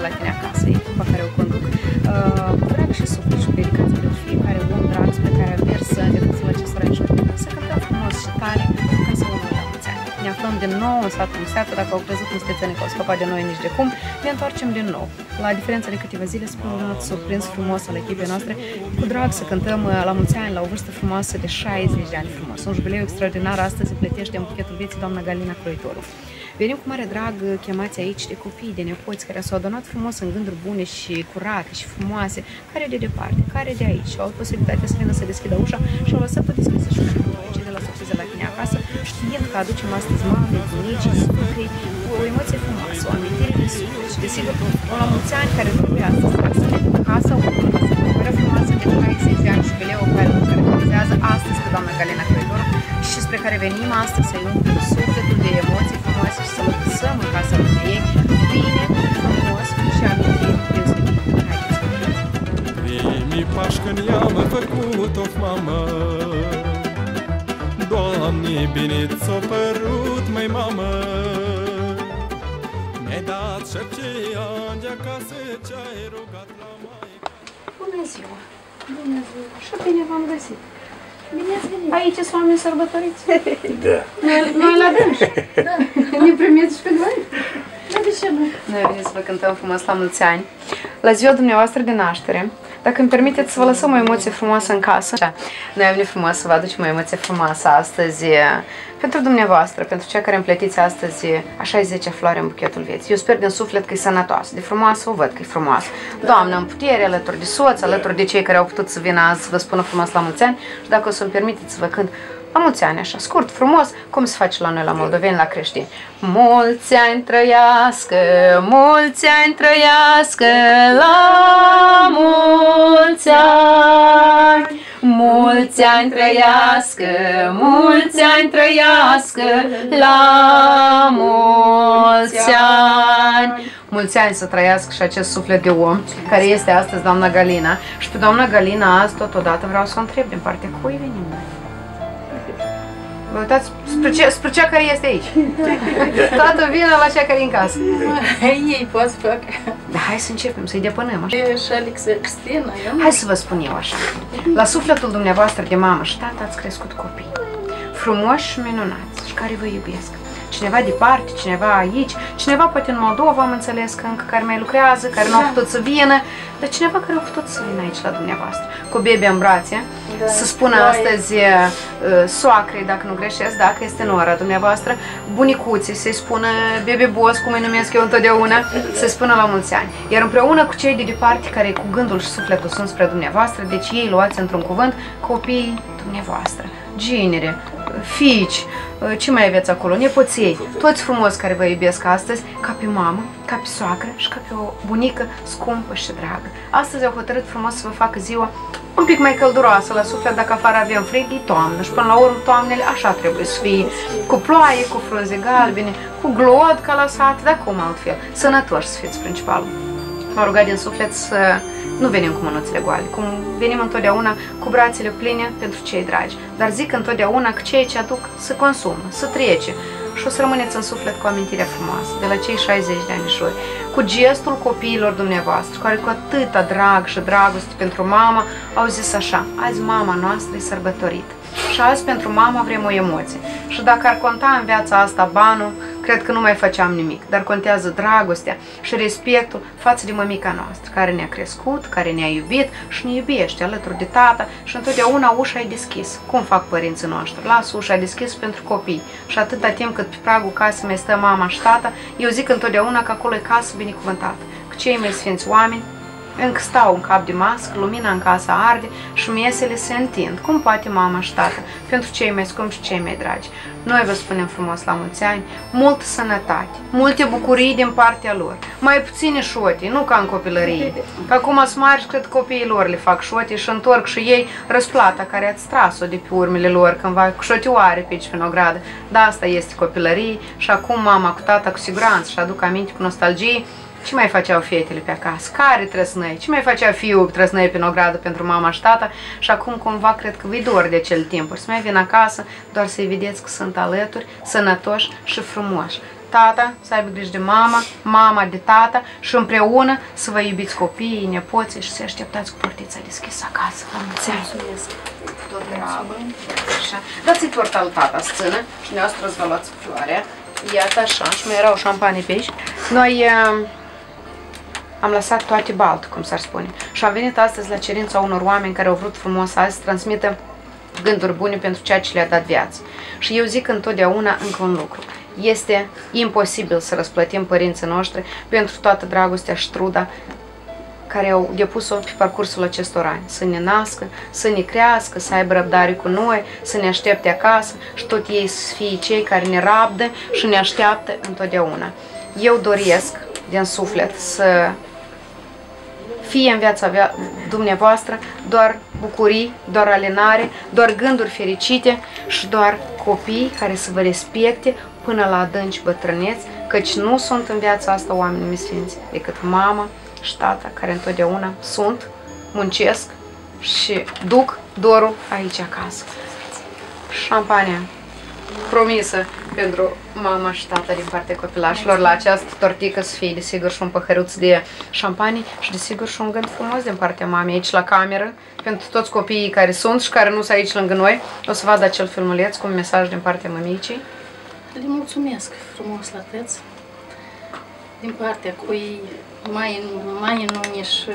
la tine acasă, echipa care o conduc, drag și suflet și dedicați pentru fiecare om drag spre care mers să îndepărțim acest oraș. Să cântăm frumos și tare ca să omul la mulți ani. Ne aflăm din nou în satul Museată, dacă au crezut niște țăni că au scăpat de noi nici de cum, ne întoarcem din nou. La diferență de câteva zile, spun un not surprins frumos al echipei noastre, cu drag să cântăm la mulți ani, la o vârstă frumoasă de 60 de ani frumos. Un jubileu extraordinar astăzi împletește în buchetul vieții doamna Galina Croitoru. Venim cu mare drag chemați aici de copii, de nepoți care s-au adunat frumos în gânduri bune și curate și frumoase, care de departe, care de aici, și au avut posibilitatea să vină să deschidă ușa și au lăsat-o deschisă și cei de la surprize la tine acasă, știind că aducem astăzi mame, bunici, suflei, cu o emoție frumoasă, o amintire de suflet și desigur la mulți ani care trebuie astăzi să ne casa o sărbătoare frumoasă de 60 de ani jubileu care caracterizează astăzi pe doamna Galina Croitoru și spre care venim astăzi să-i umplem sufletul de emoții frumoase și să lăsăm în casa lui ei bine, frumos și amintiri deosebite. Primii pași când i-am făcut of mamă, Doamne, bine ți-o părut, măi mamă, mi-ai dat șercei ani de acasă ce-ai rugat la maică. Bună ziua! Bună ziua! Și bine v-am găsit! Bine ați venit! Aici sunt oameni sărbătoriți? Da. Noi la dânși? Da. Ne primiți și pe noi? Da, de ce nu? Noi venim să vă cântăm frumos la mulți ani, la ziua dumneavoastră de naștere. Dacă îmi permiteți să vă lăsăm o emoție frumoasă în casă. Noi am venit frumos să vă aducem o emoție frumoasă astăzi pentru dumneavoastră, pentru cei care împletiți astăzi a 60-a floare în buchetul vieții. Eu sper din suflet că e sănătoasă, de frumoasă o văd că e frumoasă. Doamnă, în putere, alături de soț, alături de cei care au putut să vină azi să vă spună frumos la mulți ani și dacă o să-mi permiteți să vă cânt la mulți ani, așa, scurt, frumos, cum se face la noi la moldoveni, la creștini. Mulți ani trăiască, mulți ani trăiască, la mulți ani. Mulți ani trăiască, mulți ani trăiască, la mulți ani. Mulți ani să trăiască și acest suflet de om, care este astăzi doamna Galina. Și pe doamna Galina azi, totodată, vreau să o întreb din partea cui venim noi. Vă uitați spre cea care este aici. Toată vina la cea care e în casă. Ei pot să fac. Da, hai să începem, să-i depănăm așa. Și Alexa Cristina. Hai să vă spun eu așa. La sufletul dumneavoastră de mamă și tată ați crescut copii frumoși și minunați și care vă iubesc. Cineva departe, cineva aici, cineva poate în Moldova, am înțeles că încă care mai lucrează, care nu a putut să vină, dar cineva care a putut să vină aici la dumneavoastră, cu bebe în brațe, să spună astăzi soacrei, dacă nu greșesc, dacă este nora dumneavoastră, bunicuții, să-i spună bebe boss, cum îi numesc eu întotdeauna, să-i spună la mulți ani. Iar împreună cu cei de departe care cu gândul și sufletul sunt spre dumneavoastră, deci ei luați într-un cuvânt copiii dumneavoastră, ginere, fiici, ce mai aveți acolo, nepoții, toți frumos care vă iubesc astăzi, ca pe mamă, ca pe soacră și ca pe o bunică scumpă și dragă. Astăzi au hotărât frumos să vă facă ziua un pic mai călduroasă la suflet, dacă afară avem frig, e toamnă și până la urmă toamnele așa trebuie să fie, cu ploaie, cu frunze galbene, cu glod ca la sat, dar cum altfel, sănătoși să fiți principalul. M-a rugat din suflet să nu venim cu mânuțele goale, cum venim întotdeauna cu brațele pline pentru cei dragi, dar zic întotdeauna că ceea ce aduc se consumă, se trece și o să rămâneți în suflet cu amintirea frumoasă de la cei 60 de anișori, cu gestul copiilor dumneavoastră, care cu atâta drag și dragoste pentru mama au zis așa: azi mama noastră e sărbătorită și azi pentru mama vrem o emoție. Și dacă ar conta în viața asta banul, cred că nu mai făceam nimic, dar contează dragostea și respectul față de mămica noastră, care ne-a crescut, care ne-a iubit și ne iubește alături de tata și întotdeauna ușa e deschisă. Cum fac părinții noștri? Lasă ușa deschisă pentru copii și atâta timp cât pe pragul casei mai stă mama și tata, eu zic întotdeauna că acolo e casă binecuvântată, că cei mai sfinți oameni încă stau în cap de mască, lumina în casă arde și mesele se întind, cum poate mama și tata, pentru cei mai scumpi și cei mai dragi. Noi vă spunem frumos la mulți ani, multă sănătate, multe bucurii din partea lor, mai puține șote, nu ca în copilărie. Că acum sunt mari și cred că copiii lor le fac șote și întorc și ei răsplata care ați tras-o de pe urmele lor cândva cu șotioare pe aici prin ogradă. Dar asta este copilărie și acum mama cu tata cu siguranță și aduc aminte cu nostalgie. Ce mai făceau fetele pe acasă? Care trăsnăi? Ce mai făcea fiul trăsnăi prin ogradă pentru mama și tata? Și acum cumva cred că vi dor de acel timpuri. Să mai vin acasă doar să-i vedeți că sunt alături, sănătoși și frumoși. tata să aibă grijă de mama, mama de tata și împreună să vă iubiți copiii, nepoții și să așteptați cu portița deschisă acasă. Vă mulțumesc! Tot treabă. Așa. Dați-i torta lui tata să țină și neastră să vă luați floarea. Iată așa, și mai era o șampanie pe aici. Noi am lăsat toate balt, cum s-ar spune. Și am venit astăzi la cerința unor oameni care au vrut frumos azi să transmită gânduri bune pentru ceea ce le-a dat viață. Și eu zic întotdeauna încă un lucru. Este imposibil să răsplătim părinții noștri pentru toată dragostea și truda care au depus-o pe parcursul acestor ani. Să ne nască, să ne crească, să aibă răbdare cu noi, să ne aștepte acasă și tot ei să fie cei care ne rabdă și ne așteaptă întotdeauna. Eu doresc din suflet să fie în viața dumneavoastră doar bucurii, doar alinare, doar gânduri fericite și doar copii care să vă respecte până la adânci bătrâneți, căci nu sunt în viața asta oameni misfinți decât mama și tata, care întotdeauna sunt, muncesc și duc dorul aici acasă. Șampania promisă pentru mama și tata din partea copilașilor la această tortică să fie desigur și un păhăruț de șampanie și desigur și un gând frumos din partea mamei aici la cameră pentru toți copiii care sunt și care nu sunt aici lângă noi. O să vadă acel filmuleț cu un mesaj din partea mămicii. Le mulțumesc frumos la tăți din partea cui mai nu și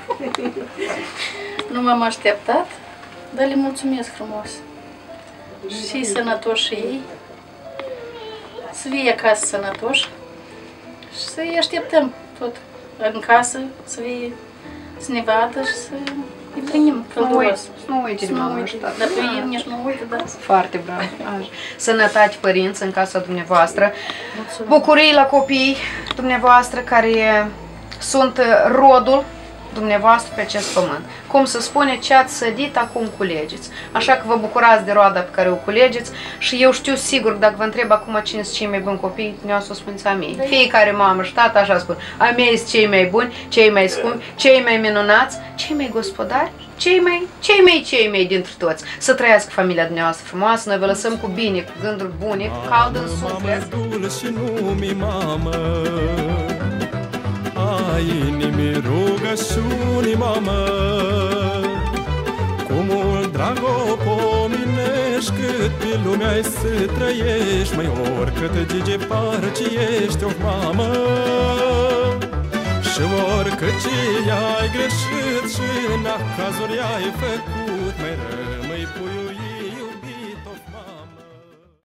nu m-am așteptat, dar le mulțumesc frumos. Și sănătoși și ei, să fie acasă sănătoși și să-i așteptăm tot în casă, să ne vadă și să îi primim călduros. Nu uite de mama și tata. Dar pe ei nici nu uită, da. Foarte bravo. Sănătate părinți în casa dumneavoastră. Mulțumesc. Bucurii la copii dumneavoastră care sunt rodul dumneavoastră pe acest pământ. Cum se spune, ce ați sădit, acum culegeți. Așa că vă bucurați de roada pe care o culegeți și eu știu sigur, dacă vă întreb acum cine sunt cei mai buni copii, ne-o să spuneți a mei. Fiecare mamă și tată așa spun. A mei sunt cei mai buni, cei mai scumpi, cei mai minunați, cei mai gospodari, cei mai dintre toți. Să trăiască familia dumneavoastră frumoasă, noi vă lăsăm cu bine, cu gânduri bune, cu cald în suflet. A inimii rugăciunii, mamă, cu mult drag o pominești, cât pe lumea ai să trăiești, măi, oricât de departe ești, o mamă. Și oricât ce ai greșit și în cazuri ai făcut, mai rămâi puiul